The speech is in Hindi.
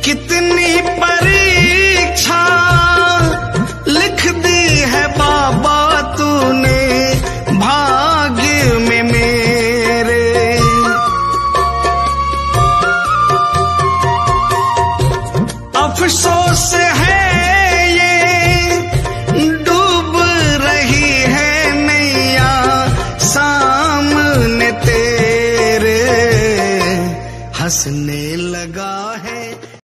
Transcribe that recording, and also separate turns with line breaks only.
कितनी परीक्षा लिख दी है बाबा तूने भाग्य में मेरे। अफसोस है